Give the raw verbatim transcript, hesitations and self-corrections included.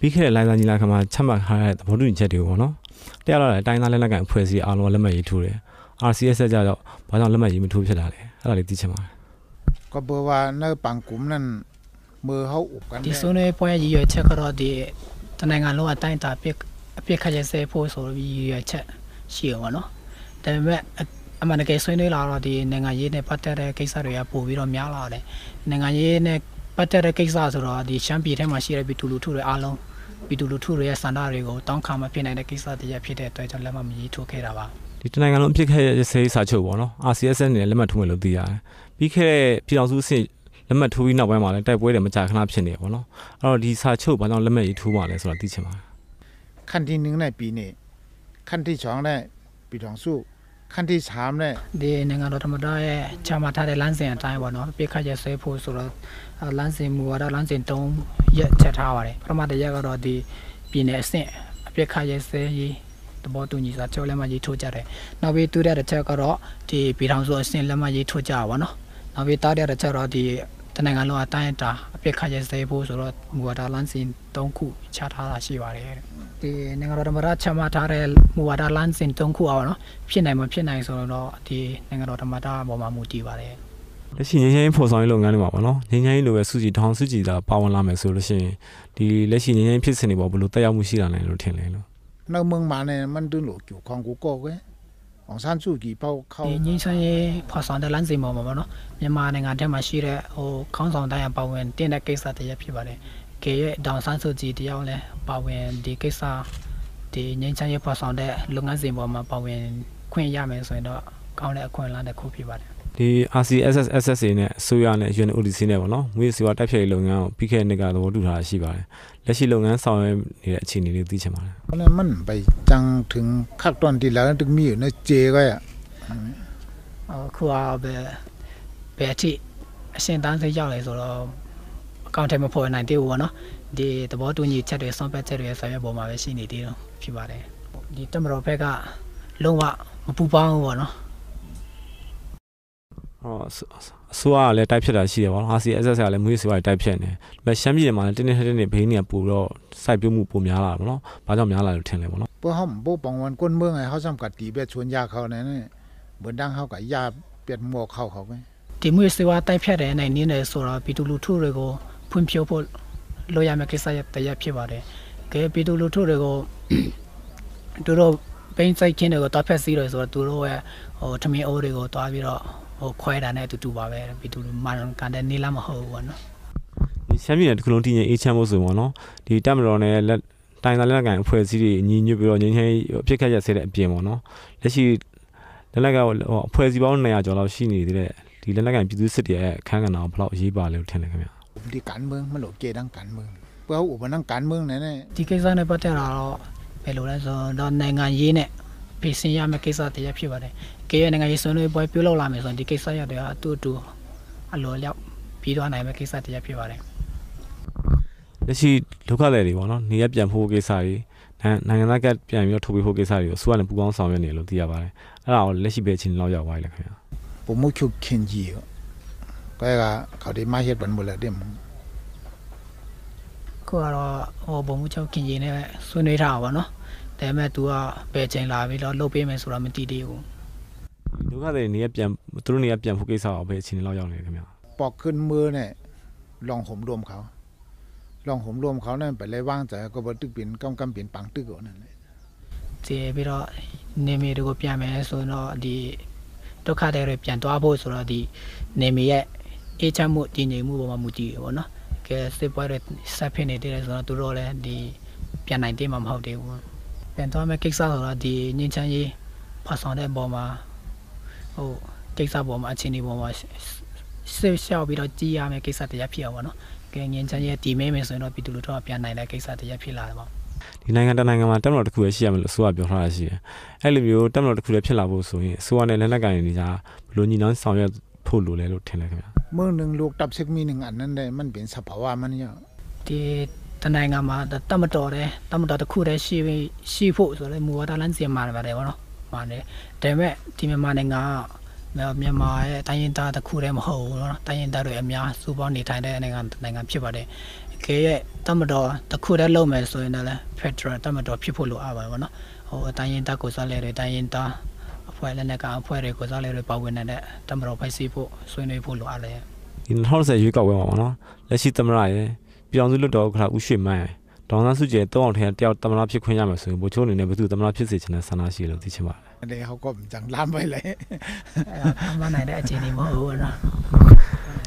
ပြီးခဲ့တဲ့လိုင်းစာညီလာခံမှာချမှတ်ထားတဲ့သဘောတူညီချက်တွေကိုပေါ့နော်တရားလာတဲ့အတိုင်းသားလက်နက်ကန်အဖွဲ့အစည်းအားလုံးလက်မှတ်ရေးထိုးတယ် R C S ကြတော့ဘာကြောင့်လက်မှတ်ရေးမထိုးဖြစ်လာလဲအဲ့ဒါလေးသိချင်ပါတယ်ก็เพราะว่าในบางกลุ่มนั้นมือเขาอุบกันที่ส่วนในพอยยี่เช็คก็รอดีตอนในงานเราอัดตั้งแต่เปียกเปียกขยายเซฟโพสโซยี่เช็คเชี่ยวเนาะแต่เมื่อมันในส่วนในเราเราดีในงานยี่ในปัตตานีกิจสารยาปูวิโรมีอะไรเลยในงานยี่ในปัตตานีกิจสารเราดีแชมป์ปีที่มาชีเรบิตูลูทูเรอารมณ์บิตูลูทูเรสันดาริโกต้องคำมาเพียงในกิจสารที่จะพิจารณาตัวจนแล้วมันมีทุกข์เราบ้างဒီတနိုင်ငံလုံးအဖြစ်ခဲ့ရစေးစာချုပ်ပေါ့နော် R C S နဲ့လက်မှတ်ထိုးမယ်လို့သိရတယ်ပြီးခဲ့တဲ့ပြည်တော်စုစစ်လက်မှတ်ထိုးပြီးနောက်ပိုင်းမှာလည်းတိုက်ပွဲတွေမကြာခဏဖြစ်နေပေါ့နော်အဲ့တော့ဒီစာချုပ်ဘာကြောင့်လက်မှတ်ရေးထိုးပါလဲဆိုတာသိချင်ပါတယ်ขั้นที่หนึ่งในปีนี้ขั้นที่สองในปีสองสู้ขั้นที่สามในဒီနိုင်ငံတော်ဓမ္မတာရဲ့ချမှတ်ထားတဲ့လမ်းစဉ်အတိုင်းပေါ့နော်ပြစ်ခတ်ရဆွဲဖို့ဆိုတော့လမ်းစဉ်မူဝါဒလမ်းစဉ်သုံးရက်ချက်ထားပါတယ်ပထမတစ်ရက်ကတော့ဒီပြည်နယ်အဆင့်အပြစ်ခတ်ရဆွဲရေးသဘောတူညီစာချုပ်လက်မှတ်ရေးထိုးကြတယ်နောက်ပြီးတူတဲ့တစ်ချက်ကတော့ဒီပြည်ထောင်စုအဆင့်လက်မှတ်ရေးထိုးကြပါဘောနော်နောက်ပြီးတားတဲ့တစ်ချက်တော့ဒီတနိုင်ငံလုံးအတိုင်းအတာအပြစ်ခတ်ရဆွဲဖို့ဆိုတော့မူဝါဒလမ်းစဉ်သုံးခုချထားတာရှိပါတယ်ဒီနိုင်ငံတော်ဓမ္မတာချမှတ်ထားတဲ့မူဝါဒလမ်းစဉ်သုံးခုအောင်နော်ဖြစ်နိုင်မဖြစ်နိုင်ဆိုတော့ဒီနိုင်ငံတော်ဓမ္မတာပေါ်မှာမူတည်ပါတယ်လက်ရှိငញ្ញင်းဖော်ဆောင်ရေးလုပ်ငန်းတွေမှာပေါ့နော်ငញ្ញင်းလိုပဲစုကြည်ထောင်စုကြည်တာပါဝင်လာမယ်ဆိုလို့ရှိရင်ဒီလက်ရှိငញ្ញင်းဖြစ်စဉ်တွေပေါ်ဘယ်လိုတက်ရောက်မှုရှိလာနိုင်လို့ထင်လဲလို့ในเมืองมาเนี่ยมันดูหลุดอยู่ของกูก็เว้ยของท่านสู้กี่เป้าเข้าဒီငင်းချမ်းရေးဖော်ဆောင်တဲ့လမ်းစဉ်ပေါ်မှာပေါ့နော်မြန်မာနိုင်ငံထဲမှာရှိတဲ့ဟိုခေါင်းဆောင်တိုင်းအပါဝင်တင်းတဲ့ကိစ္စတည်းဖြစ်ပါတယ်။ကေရဲ့ဒေါန်ဆန်းစုကြည်တယောက်လည်းပါဝင်ဒီကိစ္စဒီငင်းချမ်းရေးဖော်ဆောင်တဲ့လုပ်ငန်းစဉ်ပေါ်မှာပါဝင်ခွင့်ရမယ်ဆိုရင်တော့ကောင်းတဲ့အခွင့်အလမ်းတစ်ခုဖြစ်ပါတယ်ဒီ R C S S S S A နဲ့အစိုးရနဲ့ U N O D C နဲ့ပေါ့နော်ငွေစီဝါတိုက်ဖြတ်ရေးလုပ်ငန်းကိုပြီးခဲ့တဲ့နှစ်ကသဘောတူထားရှိပါတယ်လက်ရှိလုပ်ငန်းဆောင်ရွက်နေတဲ့အခြေအနေလေးသိချင်ပါတယ်เพราะนั้นมันไปจังถึงขั้นตอนที่แล้วถึงมีอยู่ในเจก็อ่ะအခုကပဲဘယ်အထိအရှင်းတန်းစိတ်ရောက်လဲဆိုတော့အကောင့်ထဲမှာပေါ်နိုင်သေးဘူးပေါ့နော်ဒီသဘောတူညီချက်တွေဆွန်ပတ်ချက်တွေဆောင်ရွက်ပေါ်မှာပဲရှိနေသေးတော့ဖြစ်ပါတယ်ဒီတမတော်ဘက်ကလုံးဝမပူပေါင်းဘူးပေါ့နော်ဟောအစိုးရကလည်းတိုက်ဖြတ်တာရှိတယ်ပေါ့နော် R C S S ကလည်းမွေးစီဝါတိုက်ဖြတ်နေဒါပေမဲ့ရှမ်းပြည်နယ်မှာလည်းတင်းတင်းတင်းတင်းဘေးနေပူတော့စိုက်ပျိုးမှုပိုများလာတယ်ပေါ့နော်ဘာကြောင့်များလာလို့ထင်လဲပေါ့နော်เพราะเขาบ่ป้องกันคนเมืองให้เขาจำกัดตีแบบชวนยาเขาเนี่ยเหมือนดังเขากับยาเปลี่ยนหมวกเขาเขาไหมဒီမွေးစီဝါတိုက်ဖြတ်တဲ့နိုင်နည်းနဲ့ဆိုတော့ပြည်သူလူထုတွေကိုဖွံ့ဖြိုးဖို့လိုရမယ့်ကိစ္စတရားဖြစ်ပါတယ်ကဲပြည်သူလူထုတွေကိုတို့တော့ပိန်းစိုက်ခင်းတွေကိုတောက်ဖက်စီးတယ်ဆိုတော့သူတို့ရဲ့ဟိုထမင်းအိုးတွေကိုတွားပြီးတော့ဟိုခွဲတာနဲ့အတူတူပါပဲပြည်သူလူမှန်ကန်တဲ့နေလားမဟုတ်ဘူးပေါ့နော်ဒီရှမ်းပြည်နယ်တစ်ခုလုံးတည်ငြိမ်အေးချမ်းဖို့ဆိုပေါ့နော်ဒီတပ်မတော်နဲ့လက်တိုင်သာလက်နက်ကန်အဖွဲ့အစည်းတွေအညီညွတ်ပြီးတော့ငြိမ်းချမ်းအဖြစ်ခက်ရစေတဲ့အပြင်ပေါ့နော်လက်ရှိလက်နက်ကအဖွဲ့အစည်းပေါင်းနှစ်ရာကျော်လောက်ရှိနေတဲ့ဒီလက်နက်ကန်ပြည်သူစစ်တွေရဲ့အခမ်းကဏ္ဍကိုဘယ်လောက်အရေးပါလဲလို့ထင်လဲခင်ဗျာဒီการเมืองมันหลุดเกดังการเมืองเพื่ออุปนังการเมืองเนี่ยဒီကိစ္စနဲ့ပတ်သက်တာတော့ဘယ်လိုလဲဆိုတော့နိုင်ငံရေးနဲ့ပြင်ဆင်ရမယ့်ကိစ္စတရားဖြစ်ပါတယ်။ကေရနိုင်ငံရေးဆွေးနွေးပွဲပြုလုပ်လာမယ်ဆိုရင်ဒီကိစ္စရတဲ့အတူတူအလိုလျောက်ပြီးသွားနိုင်မယ့်ကိစ္စတရားဖြစ်ပါတယ်။လက်ရှိဒုက္ခသည်တွေပေါ့နော်နေရပြန်ဖို့ကိစ္စတွေနိုင်ငံသားကပြန်ပြီးတော့ထုတ်ပေးဖို့ကိစ္စတွေကိုအစိုးရနဲ့ပူးပေါင်းဆောင်ရွက်နေလို့သိရပါတယ်။အဲ့ဒါကိုလက်ရှိပဲချင်းလောက်ရောက်သွားပြီလေခင်ဗျာ။ပုံမှုချုပ်ခင်ကြီးရောကိုယ်ကเขาได้มาเฮ็ดบันหมดแล้วเด้มကိုကတော့ဟိုပုံမှုချုပ်ခင်ကြီးနဲ့ဆွေးနွေးထားတာပေါ့နော်။ဒါပေမဲ့ तू ကဘယ်ချိန်လာပြီးတော့လှုပ်ပေးမယ်ဆိုတာမသိသေးဘူးဒုက္ခတွေနေရပြန်သူတို့နေရပြန်ဖို့ကိစ္စအောင်ပဲအချိန်လောက်ရောက်နေခင်ဗျာปอกขึ้นมือเนี่ยลองห่มรวมเขาลองห่มรวมเขาเนี่ยไปเลยว่างแต่ก็บ่ตึกเปลี่ยนกำกำเปลี่ยนปังตึกก่อนนั่นแหละဒီပြီးတော့နေမီတွေကိုပြန်မယ်ဆိုတော့ဒီဒုက္ခတွေပြန်သွားဖို့ဆိုတော့ဒီနေမီရဲ့အေးချမ်းမှုတည်ငြိမ်မှုပေါ်မှာမူတည်တယ်ပေါ့နော်ကဲစစ်ပွဲတွေဆက်ဖြစ်နေတယ်ဆိုတော့သူတို့လည်းဒီပြန်နိုင်သေးမှာမဟုတ်သေးဘူးပြန်သွားမယ့်ကိစ္စဆိုတော့ဒီငင်းချမ်းရေးဖတ်ဆောင်တဲ့ပေါ်မှာဟိုကိစ္စပေါ်မှာအခြေအနေပေါ်မှာဆေးလျှောက်ပြီးတော့ကြည်ရမယ့်ကိစ္စတရားဖြစ်အောင်ပေါ့နော်ကဲငင်းချမ်းရေးတည်မဲမယ်ဆိုရင်တော့ပြည်သူလူထုကပြန်နိုင်တဲ့ကိစ္စတရားဖြစ်လာတယ်ပေါ့ဒီနိုင်ငံတနိုင်ငံမှာတက်မတော်တစ်ခုပဲရှိရမယ်လို့အစိုးရပြောထားတာရှိတယ်အဲ့လိုမျိုးတက်မတော်တစ်ခုလည်းဖြစ်လာဖို့ဆိုရင်အစိုးရနဲ့လက်နက်ကိုင်တွေကြားဘယ်လိုညီနောင်ဆောင်ရွက်ဖို့လိုလဲလို့ထင်လဲခင်ဗျာเมื่อหนึ่งลูกตับเช็คมีหนึ่งอันนั้นได้มันเป็นสภาวะมันเนี่ยဒီတနိုင်ငံမှာတမတော်တယ်တမတော်တစ်ခုတည်းရှိရှိဖို့ဆိုတော့မူဝါဒလမ်းစဉ်မှာပါတယ်ဗောနော်မှာတယ်ဒါပေမဲ့ဒီမြန်မာနိုင်ငံကမြန်မာရဲ့တိုင်းရင်းသားတစ်ခုတည်းမဟုတ်ဘူးเนาะတိုင်းရင်းသားတွေအများစုပေါင်းနေထိုင်တဲ့နိုင်ငံနိုင်ငံဖြစ်ပါတယ်ကကေရဲ့တမတော်တစ်ခုတည်းလုံးမယ်ဆိုရင်လည်း Federal တမတော်ဖြစ်ဖို့လိုအပ်ပါဘောနော်ဟိုအတိုင်းရင်တက်ကိုစားလဲတွေတိုင်းရင်တာအဖွဲ့လည်းနဲ့ကအဖွဲ့တွေကိုစားလဲတွေပါဝင်နေတဲ့တမတော်ဖိုက်စီဖို့ဆွေးနွေးဖို့လိုအပ်တယ်ဒီ၂၀၂၀ရွေးကောက်ပွဲမှာပေါ့နော်လက်ရှိသမ္မတရဲ့ပြည်အောင်စုလွှတ်တော်ဥက္ကဋ္ဌဦးရွှေမန်းရဲ့ဒေါ်အောင်ဆန်းစုကြည်တောင်းအောင်ထဲတယောက်သမ္မတဖြစ်ခွင့်ရမယ်ဆိုရင်ဘိုလ်ချုပ်အနေနဲ့ဘယ်သူသမ္မတဖြစ်စေချင်တဲ့ဆန္ဒရှိလို့သိချင်ပါတယ်อันนี้เขาก็จังล้ำไปเลยทำมาไหนได้အခြေအနေမဟုတ်ဘူးနော်